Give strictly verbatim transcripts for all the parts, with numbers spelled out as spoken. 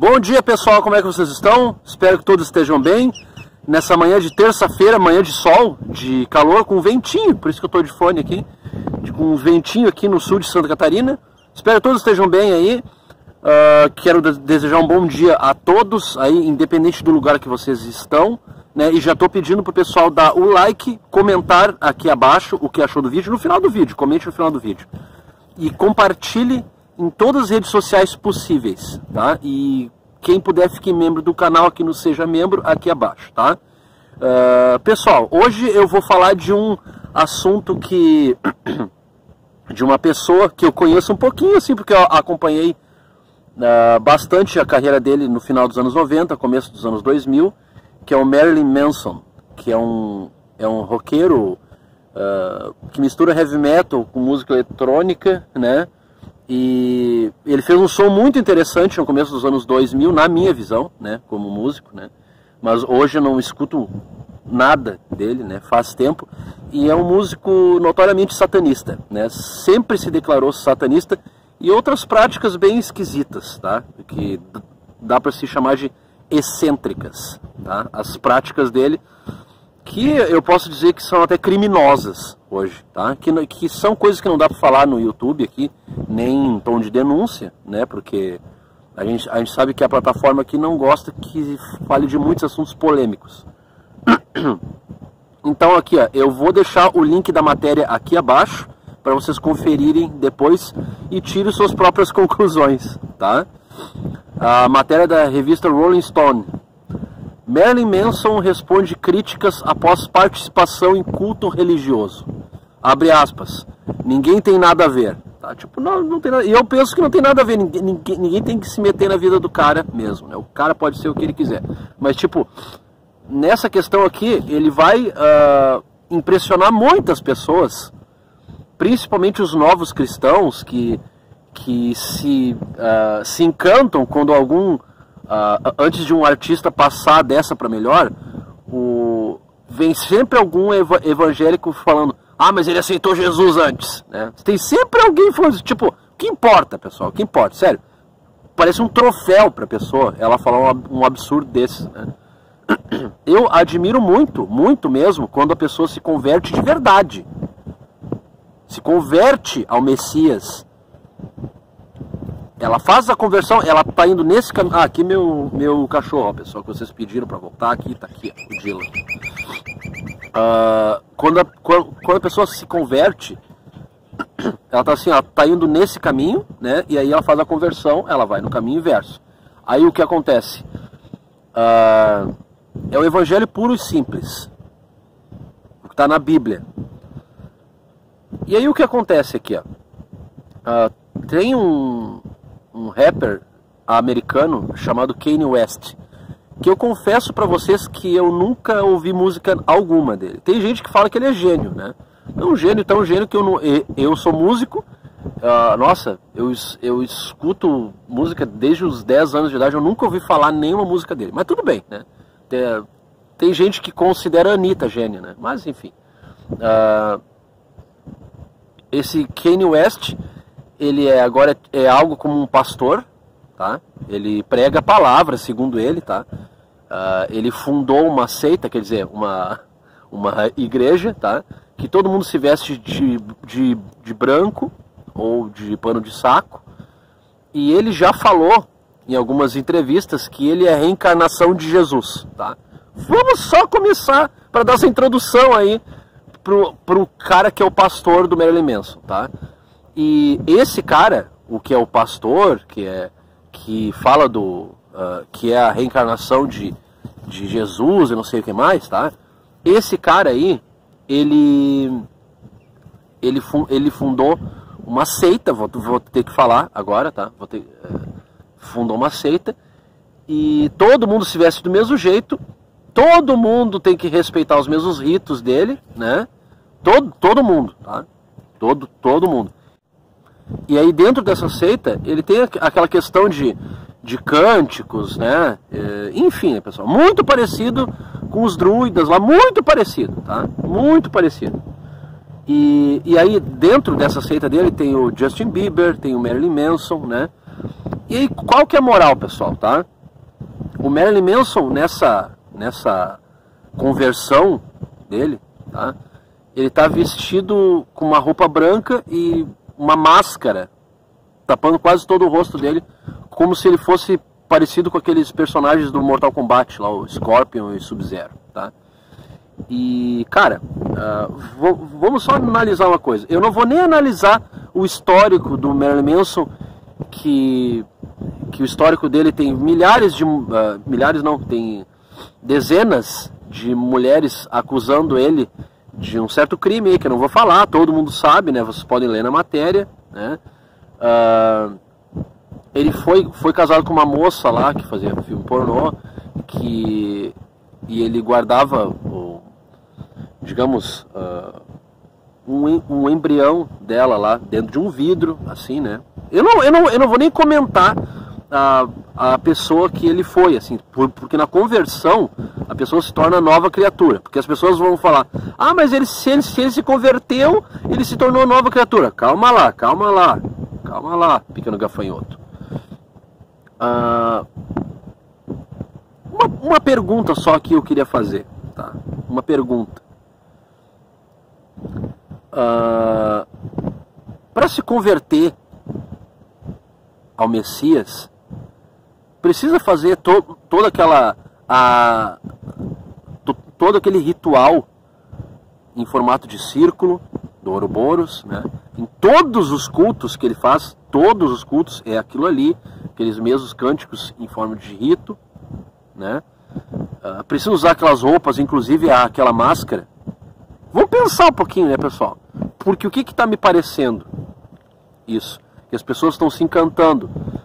Bom dia, pessoal, como é que vocês estão? Espero que todos estejam bem. Nessa manhã de terça-feira, manhã de sol, de calor, com ventinho, por isso que eu estou de fone aqui, de, com um ventinho aqui no sul de Santa Catarina. Espero que todos estejam bem aí. Uh, quero de desejar um bom dia a todos, aí, independente do lugar que vocês estão, né? E já estou pedindo para o pessoal dar o like, comentar aqui abaixo o que achou do vídeo, no final do vídeo, comente no final do vídeo. E compartilhe em todas as redes sociais possíveis, tá? E quem puder fique membro do canal aqui no Seja Membro, aqui abaixo, tá? Uh, pessoal, hoje eu vou falar de um assunto que... de uma pessoa que eu conheço um pouquinho, assim, porque eu acompanhei uh, bastante a carreira dele no final dos anos noventa, começo dos anos dois mil, que é o Marilyn Manson, que é um, é um roqueiro uh, que mistura heavy metal com música eletrônica, né? E ele fez um som muito interessante no começo dos anos dois mil, na minha visão, né, como músico, né? Mas hoje eu não escuto nada dele, né, faz tempo. E é um músico notoriamente satanista, né? Sempre se declarou satanista e outras práticas bem esquisitas, tá? Que dá para se chamar de excêntricas, tá? As práticas dele, que eu posso dizer que são até criminosas hoje, tá? Que, que são coisas que não dá para falar no YouTube aqui, nem em tom de denúncia, né? Porque a gente, a gente sabe que a plataforma aqui não gosta que fale de muitos assuntos polêmicos. Então aqui, ó, eu vou deixar o link da matéria aqui abaixo para vocês conferirem depois e tirem suas próprias conclusões, tá? A matéria da revista Rolling Stone. Marilyn Manson responde críticas após participação em culto religioso. Abre aspas. Ninguém tem nada a ver. Tá? Tipo, não, não tem nada. E eu penso que não tem nada a ver. Ninguém, ninguém, ninguém tem que se meter na vida do cara mesmo, né? O cara pode ser o que ele quiser. Mas, tipo, nessa questão aqui, ele vai uh, impressionar muitas pessoas, principalmente os novos cristãos que, que se, uh, se encantam quando algum... Uh, antes de um artista passar dessa para melhor, o... vem sempre algum ev evangélico falando: ah, mas ele aceitou Jesus antes, né? Tem sempre alguém falando isso. Tipo, o que importa, pessoal? O que importa? Sério, parece um troféu para a pessoa ela falar um, um absurdo desse, né? Eu admiro muito, muito mesmo, quando a pessoa se converte de verdade, se converte ao Messias. Ela faz a conversão, ela tá indo nesse caminho. Ah, aqui meu, meu cachorro, ó, pessoal, que vocês pediram para voltar aqui, tá aqui, ó, o Dylan. Uh, quando, a, quando, quando a pessoa se converte, ela tá assim, ó, tá indo nesse caminho, né? E aí ela faz a conversão, ela vai no caminho inverso. Aí o que acontece? Uh, é o evangelho puro e simples, o que tá na Bíblia. E aí o que acontece aqui, ó? Uh, tem um... um rapper americano chamado Kanye West, que eu confesso pra vocês que eu nunca ouvi música alguma dele. Tem gente que fala que ele é gênio, né? É um gênio, tão gênio que eu não... Eu sou músico, uh, nossa, eu, eu escuto música desde os dez anos de idade, eu nunca ouvi falar nenhuma música dele. Mas tudo bem, né? Tem, tem gente que considera a Anitta gênia, né? Mas enfim. Uh, esse Kanye West... ele é agora é algo como um pastor, tá? Ele prega a palavra, segundo ele, tá? Uh, ele fundou uma seita, quer dizer, uma, uma igreja, tá? Que todo mundo se veste de, de, de branco ou de pano de saco. E ele já falou em algumas entrevistas que ele é a reencarnação de Jesus, tá? Vamos só começar para dar essa introdução aí pro, pro cara que é o pastor do Marilyn Manson, tá? E esse cara, o que é o pastor, que, é, que fala do... Uh, que é a reencarnação de, de Jesus e não sei o que mais, tá? Esse cara aí, ele... Ele, fun, ele fundou uma seita, vou, vou ter que falar agora, tá? Vou ter, uh, fundou uma seita e todo mundo se veste do mesmo jeito, todo mundo tem que respeitar os mesmos ritos dele, né? Todo, todo mundo, tá? Todo, todo mundo. E aí dentro dessa seita, ele tem aquela questão de, de cânticos, né? É, enfim, né, pessoal? Muito parecido com os druidas lá, muito parecido, tá? Muito parecido. E, e aí dentro dessa seita dele tem o Justin Bieber, tem o Marilyn Manson, né? E aí, qual que é a moral, pessoal, tá? O Marilyn Manson, nessa, nessa conversão dele, tá? Ele tá vestido com uma roupa branca e uma máscara, tapando quase todo o rosto dele, como se ele fosse parecido com aqueles personagens do Mortal Kombat, lá, o Scorpion e o Sub-Zero, tá? E, cara, uh, vamos só analisar uma coisa. Eu não vou nem analisar o histórico do Marilyn Manson, que, que o histórico dele tem milhares de... Uh, milhares não, tem dezenas de mulheres acusando ele de um certo crime aí, que eu não vou falar, todo mundo sabe, né? Vocês podem ler na matéria, né? Uh, ele foi, foi casado com uma moça lá que fazia filme pornô, que, e ele guardava, o, digamos, uh, um, um embrião dela lá dentro de um vidro, assim, né? Eu não, eu não, eu não vou nem comentar a, a pessoa que ele foi, assim, por, porque na conversão a pessoa se torna nova criatura, porque as pessoas vão falar, ah, mas ele, se, ele, se ele se converteu, ele se tornou nova criatura. Calma lá, calma lá, calma lá, pequeno gafanhoto. Uh, uma, uma pergunta só que eu queria fazer, tá? Uma pergunta. Uh, para se converter ao Messias, precisa fazer to, toda aquela a, to, todo aquele ritual em formato de círculo do Ouroboros, né? Em todos os cultos que ele faz, todos os cultos é aquilo ali, aqueles mesmos cânticos em forma de rito, né? Uh, precisa usar aquelas roupas, inclusive aquela máscara. Vamos pensar um pouquinho, né, pessoal? Porque o que está me parecendo isso? Que as pessoas estão se encantando.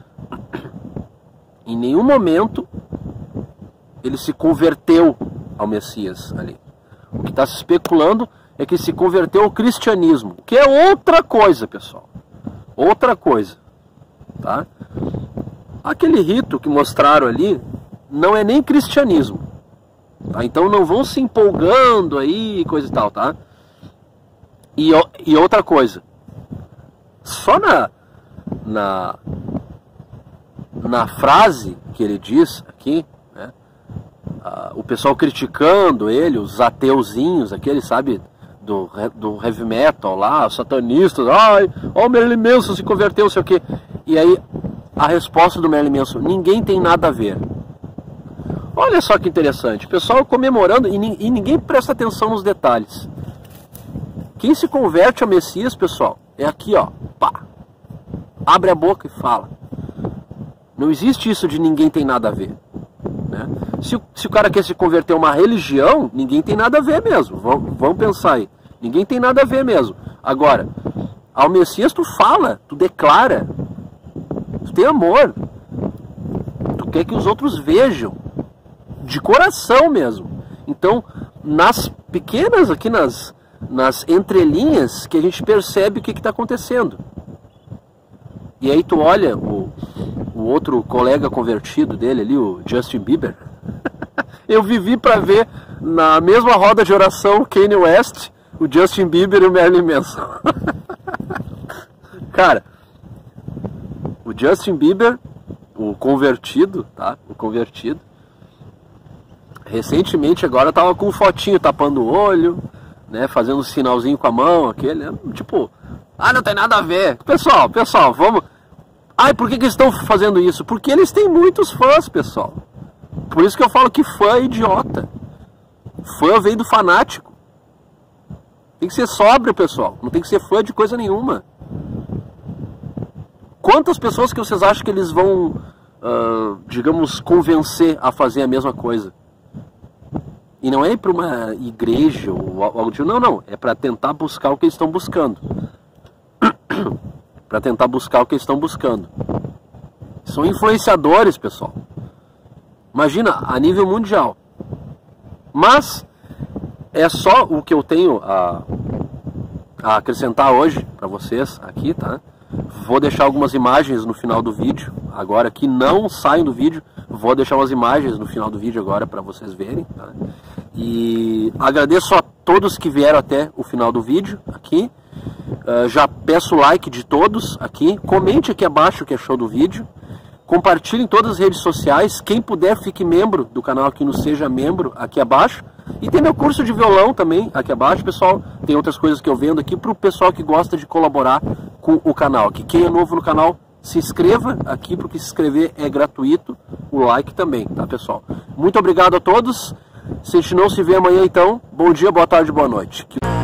Em nenhum momento ele se converteu ao Messias ali. O que está se especulando é que se converteu ao cristianismo, que é outra coisa, pessoal. Outra coisa, tá? Aquele rito que mostraram ali não é nem cristianismo, tá? Então não vão se empolgando aí, coisa e tal, tá? E, e outra coisa, só na, na, na frase que ele diz aqui, né, uh, o pessoal criticando ele, os ateuzinhos, aquele, sabe, do, do heavy metal lá, os satanistas, ai, ó, o Marilyn Manson se converteu, não sei o quê. E aí, a resposta do Marilyn Manson, ninguém tem nada a ver. Olha só que interessante, o pessoal comemorando e, e ninguém presta atenção nos detalhes. Quem se converte ao Messias, pessoal, é aqui, ó, pá, abre a boca e fala. Não existe isso de ninguém tem nada a ver, né? Se, se o cara quer se converter a uma religião, ninguém tem nada a ver mesmo. Vamos, vamos pensar aí. Ninguém tem nada a ver mesmo. Agora, ao Messias tu fala, tu declara, tu tem amor, tu quer que os outros vejam, de coração mesmo. Então, nas pequenas, aqui nas, nas entrelinhas, que a gente percebe o que está acontecendo. E aí tu olha o, o outro colega convertido dele ali, o Justin Bieber. Eu vivi para ver na mesma roda de oração o Kanye West, o Justin Bieber e o Marilyn Manson. Cara, o Justin Bieber, o convertido, tá? O convertido, recentemente agora tava com um fotinho tapando o olho, né? Fazendo um sinalzinho com a mão, aquele, né? Tipo, ah, não tem nada a ver. Pessoal, pessoal, vamos... Ai, por que que eles estão fazendo isso? Porque eles têm muitos fãs, pessoal. Por isso que eu falo que fã é idiota. Fã vem do fanático. Tem que ser sóbrio, pessoal. Não tem que ser fã de coisa nenhuma. Quantas pessoas que vocês acham que eles vão, uh, digamos, convencer a fazer a mesma coisa? E não é para uma igreja ou algo tipo. Não, não. É para tentar buscar o que eles estão buscando. Para tentar buscar o que eles estão buscando. São influenciadores, pessoal. Imagina, a nível mundial. Mas é só o que eu tenho a, a acrescentar hoje para vocês aqui, tá? Vou deixar algumas imagens no final do vídeo, agora que não saem do vídeo. Vou deixar umas imagens no final do vídeo agora para vocês verem, tá? E agradeço a todos que vieram até o final do vídeo aqui. Uh, já peço o like de todos aqui. Comente aqui abaixo o que achou do vídeo. Compartilhe em todas as redes sociais. Quem puder, fique membro do canal aqui no Seja Membro, aqui abaixo. E tem meu curso de violão também aqui abaixo, pessoal. Tem outras coisas que eu vendo aqui para o pessoal que gosta de colaborar com o canal aqui. Quem é novo no canal, se inscreva aqui, porque se inscrever é gratuito. O like também, tá, pessoal? Muito obrigado a todos. Se a gente não se vê amanhã, então, bom dia, boa tarde, boa noite.